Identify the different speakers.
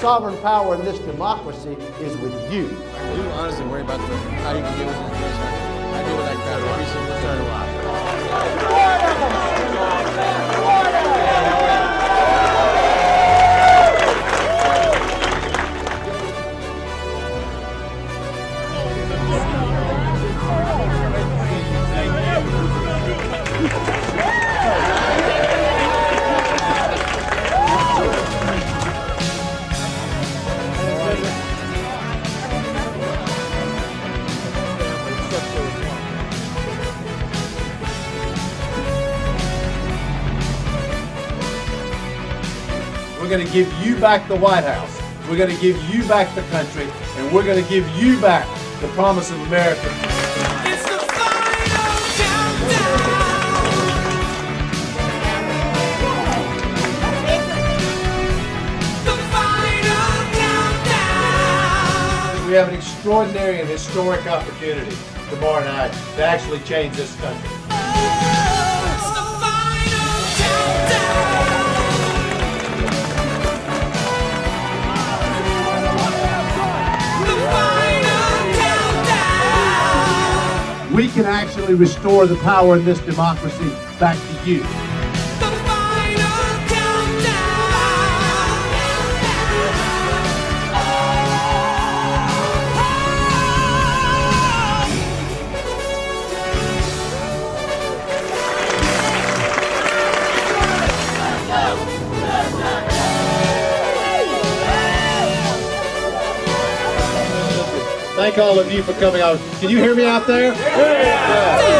Speaker 1: sovereign power in this democracy is with you.
Speaker 2: I do honestly worry about how you can deal with the information. I deal with that crowd every single turn around.
Speaker 3: We're going to give you back the White House. We're going to give you back the country, and we're going to give you back the promise of America.
Speaker 4: It's the final countdown. The final countdown.
Speaker 3: We have an extraordinary and historic opportunity tomorrow night to actually change this country.
Speaker 4: It's the final countdown.
Speaker 3: We can actually restore the power in this democracy back to you.
Speaker 4: The final countdown.
Speaker 3: Thank all of you for coming out. Can you hear me out there? Yeah.